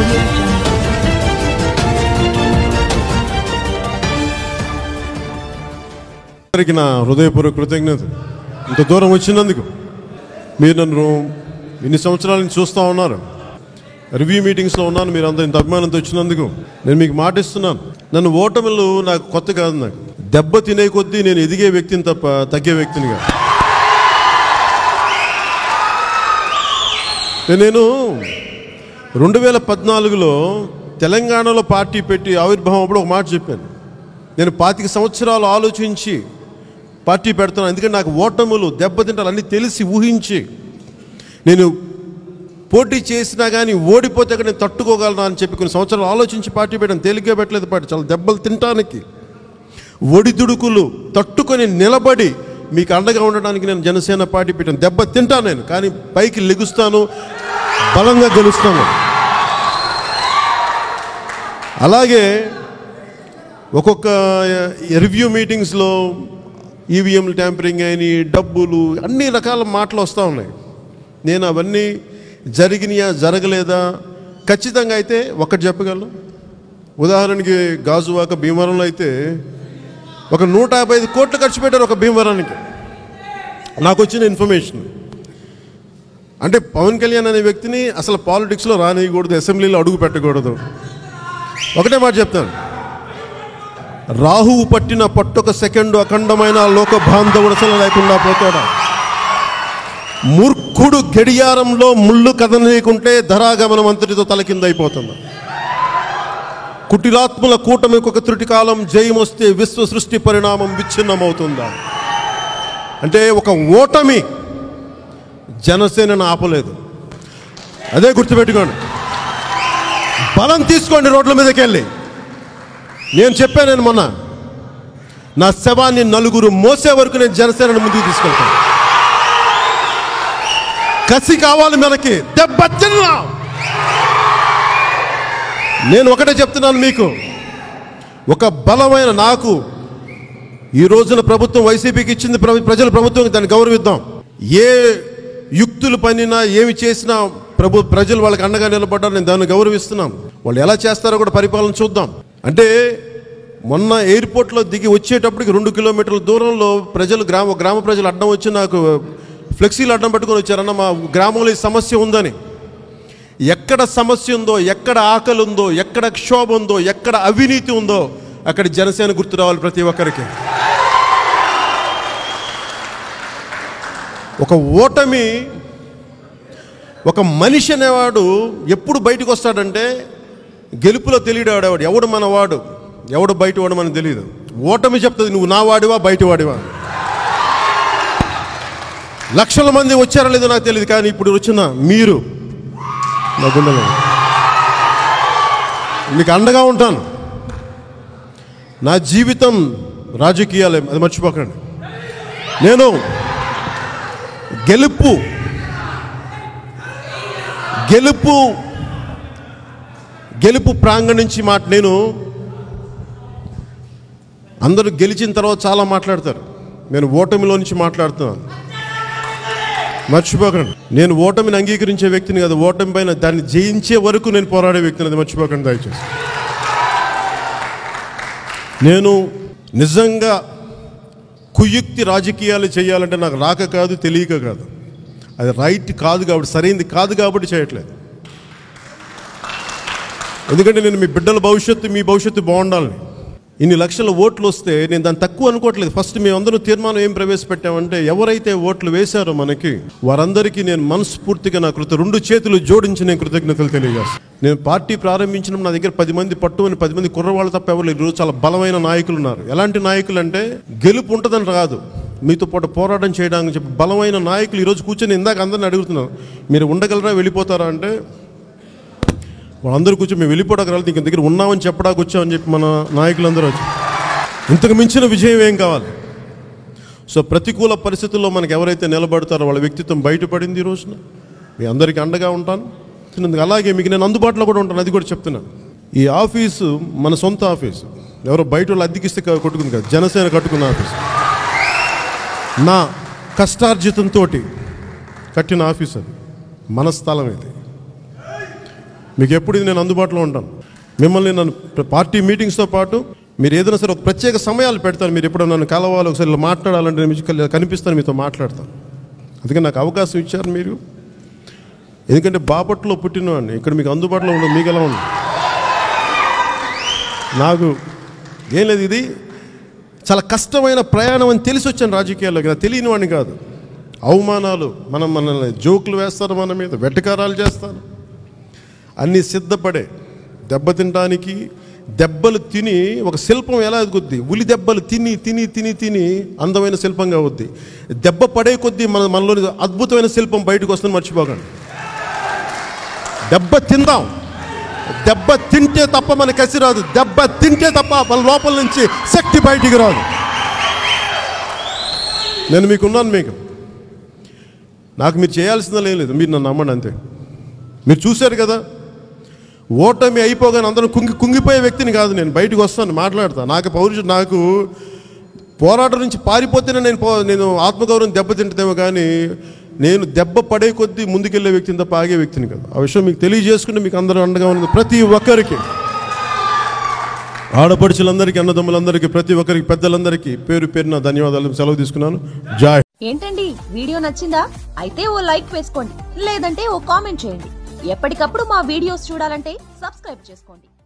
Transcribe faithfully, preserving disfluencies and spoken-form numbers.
అందరికీ నా హృదయపూర్వక కృతజ్ఞత. ఇంత దూరం వచ్చినందుకు మీరు నన్ను ఇన్ని సంవత్సరాల నుంచి చూస్తూ ఉన్నారు. రివ్యూ మీటింగ్స్లో ఉన్నాను. మీరు అంత ఇంత అభిమానంతో వచ్చినందుకు నేను మీకు మాటిస్తున్నాను. నన్ను ఓటమిలు నాకు కొత్త కాదు. నాకు దెబ్బ తినే కొద్దీ నేను ఎదిగే వ్యక్తిని తప్ప తగ్గే వ్యక్తిని కాదు. నేను రెండు వేల పద్నాలుగులో తెలంగాణలో పార్టీ పెట్టి ఆవిర్భావం అప్పుడు ఒక మాట చెప్పాను. నేను పాతిక సంవత్సరాలు ఆలోచించి పార్టీ పెడుతున్నాను. ఎందుకంటే నాకు ఓటములు దెబ్బతింటాలు అన్నీ తెలిసి ఊహించి నేను పోటీ చేసినా కానీ ఓడిపోతే అక్కడ నేను తట్టుకోగలను అని చెప్పి కొన్ని సంవత్సరాలు ఆలోచించి పార్టీ పెట్టాను. తేలిగ్గా పెట్టలేదు పార్టీ. చాలా దెబ్బలు తినటానికి ఒడిదుడుకులు తట్టుకొని నిలబడి మీకు అండగా ఉండడానికి నేను జనసేన పార్టీ పెట్టాను. దెబ్బ తింటాను నేను, కానీ పైకి లెగుస్తాను, బలంగా గెలుస్తాను. అలాగే ఒక్కొక్క రివ్యూ మీటింగ్స్లో ఈవీఎంలు ట్యాంపరింగ్ అయిన డబ్బులు అన్ని రకాల మాటలు వస్తూ ఉన్నాయి. నేను అవన్నీ జరిగినాయా జరగలేదా ఖచ్చితంగా అయితే ఒకటి చెప్పగలను. ఉదాహరణకి గాజువాక భీమవరంలో అయితే ఒక నూట యాభై ఐదు కోట్లు ఖర్చు పెట్టారు ఒక భీమవరానికి. నాకు వచ్చిన ఇన్ఫర్మేషన్ అంటే పవన్ కళ్యాణ్ అనే వ్యక్తిని అసలు పాలిటిక్స్లో రానియకూడదు, అసెంబ్లీలో అడుగు పెట్టకూడదు. ఒకటే మాట చెప్తాను, రాహువు పట్టిన పట్టొక సెకండు అఖండమైన లోక బాంధవుడసలు లేకుండా పోతాడా. మూర్ఖుడు గడియారంలో ముళ్ళు కదనీయకుంటే ధరాగమనం అంతటితో తలకిందైపోతుంది. కుటిలాత్మల కూటమికి ఒక త్రుటి కాలం జయమొస్తే విశ్వ సృష్టి పరిణామం విచ్ఛిన్నమవుతుందా. అంటే ఒక ఓటమి జనసేనను ఆపలేదు. అదే గుర్తుపెట్టుకోండి. బలం తీసుకోండి రోడ్ల మీదకి వెళ్ళి. నేను చెప్పాను, నేను మొన్న నా శవాన్ని నలుగురు మోసే వరకు నేను జనసేనను ముందుకు తీసుకెళ్తాను. కసి కావాలి మనకి, దెబ్బ తిన్నా. నేను ఒకటే చెప్తున్నాను మీకు, ఒక బలమైన నాకు ఈ రోజున ప్రభుత్వం వైసీపీకి ఇచ్చింది, ప్రజల ప్రభుత్వం, దాన్ని గౌరవిద్దాం. ఏ యుక్తులు పనినా ఏమి చేసినా ప్రభు ప్రజలు వాళ్ళకి అండగా నిలబడ్డారు, నేను దాన్ని గౌరవిస్తున్నాను. వాళ్ళు ఎలా చేస్తారో కూడా పరిపాలన చూద్దాం. అంటే మొన్న ఎయిర్పోర్ట్లో దిగి వచ్చేటప్పటికి రెండు కిలోమీటర్ల దూరంలో ప్రజలు గ్రామ గ్రామ ప్రజలు అడ్డం వచ్చి నాకు ఫ్లెక్సీలు అడ్డం పట్టుకొని వచ్చారన్న మా గ్రామంలో ఈ సమస్య ఉందని. ఎక్కడ సమస్య ఉందో, ఎక్కడ ఆకలి ఉందో, ఎక్కడ క్షోభ ఉందో, ఎక్కడ అవినీతి ఉందో అక్కడ జనసేన గుర్తు రావాలి ప్రతి ఒక్కరికి. ఒక ఓటమి, ఒక మనిషి అనేవాడు ఎప్పుడు బయటకు వస్తాడంటే గెలుపులో తెలియడాడేవాడు. ఎవడు మనవాడు, ఎవడు బయట వాడు మనకు తెలియదు. ఓటమి చెప్తుంది నువ్వు నా వాడివా బయట వాడివా. లక్షల మంది వచ్చారో లేదో నాకు తెలియదు, కానీ ఇప్పుడు వచ్చిన మీరు నా గుండెలో మీకు అండగా ఉంటాను. నా జీవితం రాజకీయాలే, అది మర్చిపోకండి. నేను గెలుపు గెలుపు గెలుపు ప్రాంగణం నుంచి మాట. నేను అందరూ గెలిచిన తర్వాత చాలా మాట్లాడతారు, నేను ఓటమిలో నుంచి మాట్లాడుతున్నాను. మర్చిపోకండి, నేను ఓటమిని అంగీకరించే వ్యక్తిని కాదు, ఓటమి పైన దాన్ని జయించే వరకు నేను పోరాడే వ్యక్తిని. అది మర్చిపోకండి దయచేసి. నేను నిజంగా కుయుక్తి రాజకీయాలు చేయాలంటే నాకు రాక కాదు, తెలియక కాదు, అది రైట్ కాదు కాబట్టి, సరైనది కాదు కాబట్టి చేయట్లేదు. ఎందుకంటే నేను మీ బిడ్డల భవిష్యత్తు, మీ భవిష్యత్తు బాగుండాలని. ఇన్ని లక్షల ఓట్లు వస్తే నేను దాన్ని తక్కువ అనుకోవట్లేదు. ఫస్ట్ మేమందరూ తీర్మానం ఏం ప్రవేశపెట్టామంటే ఎవరైతే ఓట్లు వేశారో మనకి వారందరికీ నేను మనస్ఫూర్తిగా నా కృత రెండు చేతులు జోడించి నేను కృతజ్ఞతలు తెలియజేస్తాను. నేను పార్టీ ప్రారంభించినప్పుడు నా దగ్గర పది మంది పట్టు అని పది మంది కుర్రవాళ్ళు తప్ప ఎవరు ఈరోజు చాలా బలమైన నాయకులు ఉన్నారు. ఎలాంటి నాయకులు అంటే గెలుపు ఉంటుందని కాదు, మీతో పాటు పోరాటం చేయడానికి చెప్పి బలమైన నాయకులు ఈరోజు కూర్చొని ఇందాక అందరిని అడుగుతున్నాను, మీరు ఉండగలరా వెళ్ళిపోతారా అంటే వాళ్ళందరూ కూర్చొని మేము వెళ్ళిపోవడానికి రాలేదు, ఇంక దగ్గర ఉన్నామని చెప్పడానికి వచ్చామని చెప్పి మన నాయకులందరూ వచ్చి. ఇంతకు మించిన విజయం ఏం కావాలి. సో ప్రతికూల పరిస్థితుల్లో మనకు ఎవరైతే నిలబడతారో వాళ్ళ వ్యక్తిత్వం బయటపడింది. ఈ రోజున మీ అందరికీ అండగా ఉంటాను. అలాగే మీకు నేను అందుబాటులో కూడా ఉంటాను, అది కూడా చెప్తున్నాను. ఈ ఆఫీసు మన సొంత ఆఫీసు, ఎవరో బయట వాళ్ళు అద్దెకిస్తే కొట్టుకుంది కాదు, జనసేన కట్టుకున్న ఆఫీసు. నా కష్టార్జితంతో కట్టిన ఆఫీస్, అది మన స్థలం. ఇది మీకు ఎప్పుడు ఇది నేను అందుబాటులో ఉంటాను. మిమ్మల్ని నన్ను పార్టీ మీటింగ్స్తో పాటు మీరు ఏదైనా సరే ఒక ప్రత్యేక సమయాలు పెడతాను. మీరు ఎప్పుడో నన్ను కలవాలి, ఒకసారి ఇలా మాట్లాడాలంటే నేను కనిపిస్తాను, మీతో మాట్లాడతాను. అందుకని నాకు అవకాశం ఇచ్చారు మీరు. ఎందుకంటే బాపట్లో పుట్టినవాడిని, ఇక్కడ మీకు అందుబాటులో ఉండదు. మీకు ఎలా ఉంది? నాకు ఏం లేదు, ఇది చాలా కష్టమైన ప్రయాణం అని తెలిసి వచ్చాను రాజకీయాల్లోకి. నాకు తెలియని వాడిని కాదు. అవమానాలు, మనం మనల్ని జోకులు వేస్తారు, మన మీద వెటకారాలు చేస్తారు, అన్నీ సిద్ధపడే దెబ్బతినడానికి. దెబ్బలు తిని ఒక శిల్పం ఎలా ఎదుగుద్ది? ఉలి దెబ్బలు తిని తిని తిని తిని అందమైన శిల్పంగా అవుద్ది. దెబ్బ పడే కొద్దీ మన మనలోని అద్భుతమైన శిల్పం బయటకు వస్తుంది, మర్చిపోకండి. దెబ్బ తిందాం. దెబ్బ తింటే తప్ప మన కసి రాదు. దెబ్బ తింటే తప్ప మన లోపల నుంచి శక్తి బయటికి రాదు. నేను మీకున్నాను. మీకు నాకు మీరు చేయాల్సిందే లేదు. మీరు నన్ను నమ్మండి అంతే. మీరు చూశారు కదా, ఓటమి అయిపోగానే అందరూ కుంగి కుంగిపోయే వ్యక్తిని కాదు నేను. బయటకు వస్తాను, మాట్లాడతాను. నాకు పౌరుషం, నాకు పోరాటం నుంచి పారిపోతేనే నేను పో నేను ఆత్మగౌరవం దెబ్బతింటేమో కానీ నేను దెబ్బ పడే కొద్దీ ముందుకెళ్ళే వ్యక్తిని తప్ప ఆగే వ్యక్తిని కదా. ఆ విషయం మీకు తెలియజేసుకుంటే మీకు అందరూ అండగా ఉన్నది. ప్రతి ఒక్కరికి, ఆడపడుచులందరికీ, అన్నదమ్ములందరికీ, ప్రతి ఒక్కరికి, పెద్దలందరికీ పేరు పేరున ధన్యవాదాలు. సెలవు తీసుకున్నాను. జాయ్. ఏంటండి, వీడియో నచ్చిందా? అయితే ఓ లైక్ వేసుకోండి, లేదంటే ఓ కామెంట్ చేయండి. ఎప్పటికప్పుడు మా వీడియోస్ చూడాలంటే సబ్స్క్రైబ్ చేసుకోండి.